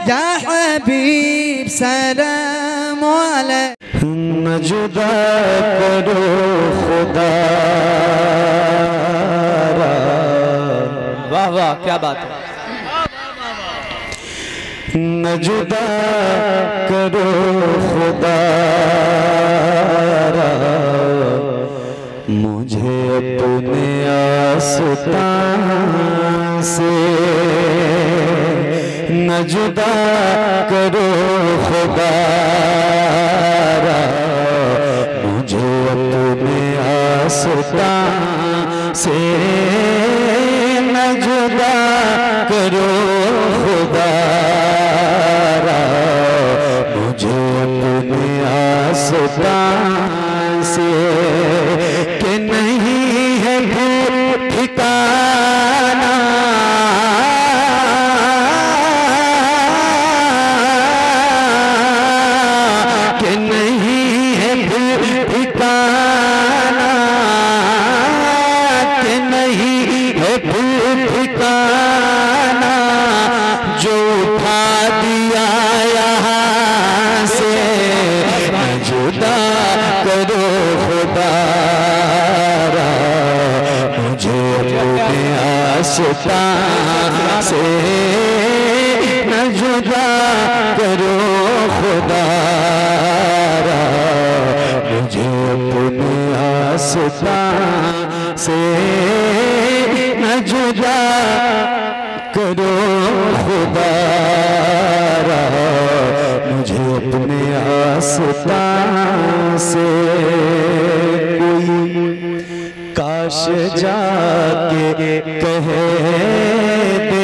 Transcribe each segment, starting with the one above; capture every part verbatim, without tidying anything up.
या हबीब सलाम अलैक। न जुदा करो खुदा। वाह वाह क्या बात है। न जुदा करो खुदा मुझे अपने आस्तां से। न जुदा करो खुदा मुझे अपने आस्तां से। न जुदा करो खुदा मुझे अपने आस्तां से। कि नहीं है भूल ठिकाना कि नहीं है भूल ठिकाना कि नहीं है भूल ठिकाना जो उठा दिया यहाँ से। न जुदा करो खुदा मुझे अपने आस्तां से। न जुदा करो खुदा मुझे अपने आस्तां से। न जुदा करो खुदा मुझे अपने आस्तां से। कोई काश जाके कह दे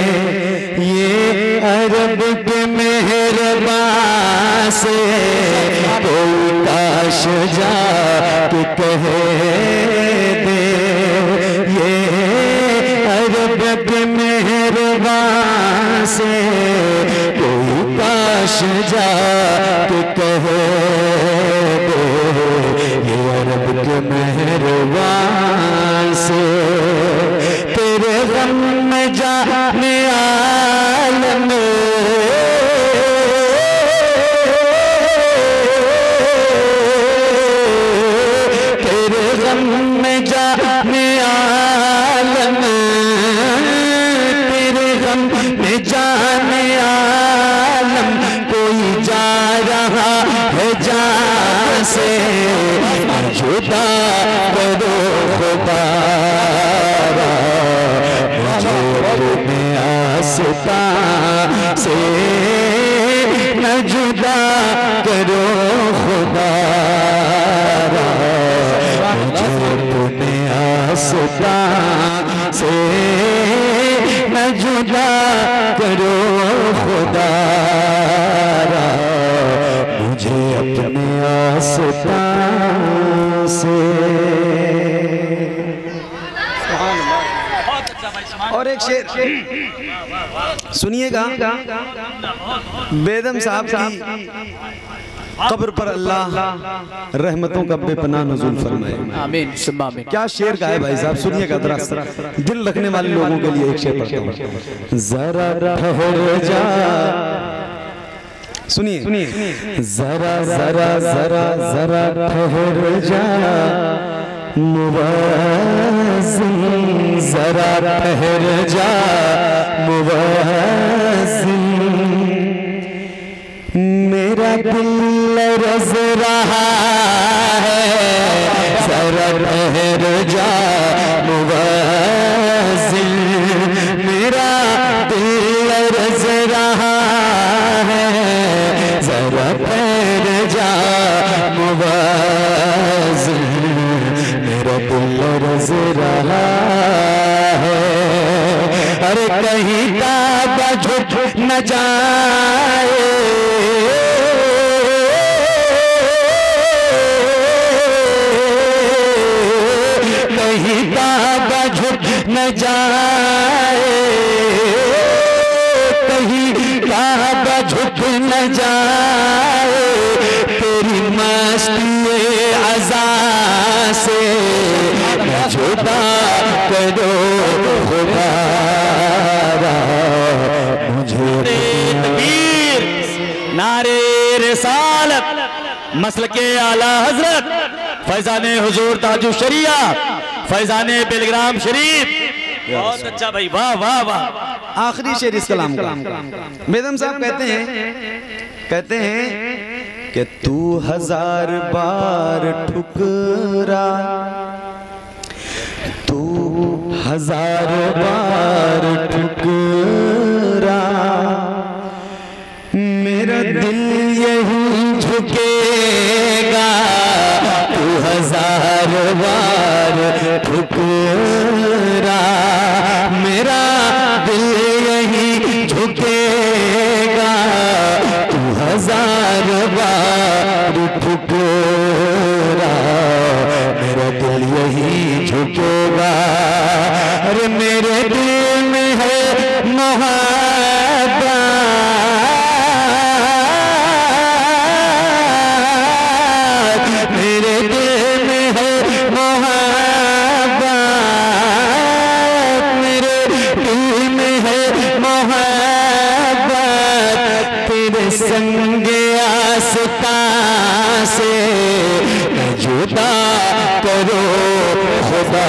ये अरब के मेहरबान से। कोई काश जाके कह दे ये अरब के मेहरबान से। कोई काश जाके कह दे ये अरब के मेहरबान से। तेरे गम में जाने आलम तेरे गम में जाने आलम तेरे गम में जाने आलम कोई जा रहा है जान से। जुदा करो खुदा मुझे अपने आस्तां से। न जुदा करो खुदा मुझे अपने आस्तां से। न जुदा करो खुदा मुझे अपने आस्तां से। और एक शेर सुनिएगा। बेदम साहब की कब्र पर अल्लाह रहमतों का बेपनाह नुज़ूल फरमाए। आमीन सुम्मा आमीन। क्या शेर का है भाई साहब, सुनिएगा जरा। दिल रखने वाले लोगों के लिए एक शेर पढ़ता हूं। जरा ठहर जा सुनिए सुनिए। जरा जरा जरा जरा ठहर जा मुवाज़िन। जरा ठहर जा मुवाज़िन। मेरा दिल लरज़ रहा है। जरा ठहर जा मुवाज़िन। मेरा दिल लरज़ रहा है। जरा ठहर जा मुवाज़िन। मेरा दिल लरज़ रहा है। अरे कहीं काबा झुक न जाए। कहीं काबा झुक न जाए। कहीं काबा झुक न जाए। तेरी मस्ती अज़ा से न जुदा करो खुदा मुझे। रिसालत मसलके आला हजरत फैजान हुजूर ताजु शरिया फैजान बिलग्राम शरीफ। बहुत अच्छा भाई, वाह वाह वाह। आखिरी शेर इस कलाम का बेदम साहब कहते हैं कहते हैं कि तू हजार बार ठुकरा, तू हजार बार ठुकरा, मेरा दिल यही झुकेगा, तू हजार बार ठुकरा, मेरा दिल यही झुकेगा, तू हजार बार ठुकरा, मेरा दिल यही झुकेगा। अरे मेरे दिल में है मोहब्बत, मेरे दिल में है मोहब्बत, मेरे दिल में है मोहब्बत, तेरे संगे आस्था से न जुदा करो खुदा,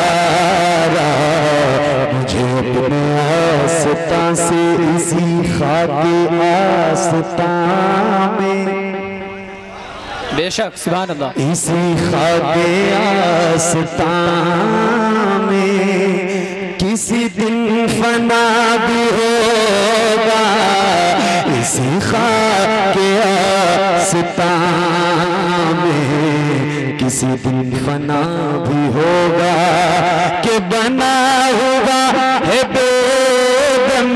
मुझे अपने आस्था से इसी खाके आस्था में, बेशक सुभान अल्लाह, इसी खाके आस्था में किसी दिन फना भी होगा, इसी खाके आस्था में किसी दिन फना भी होगा, कि बना होगा है बेदम,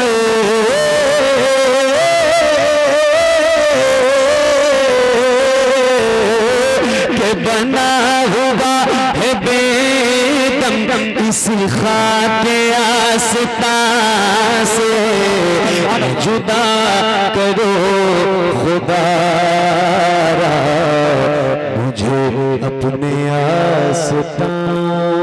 के बना होगा है बेदम, इसी खाके आस्था से जुदा करो खुदा, मुझे अपने आस्था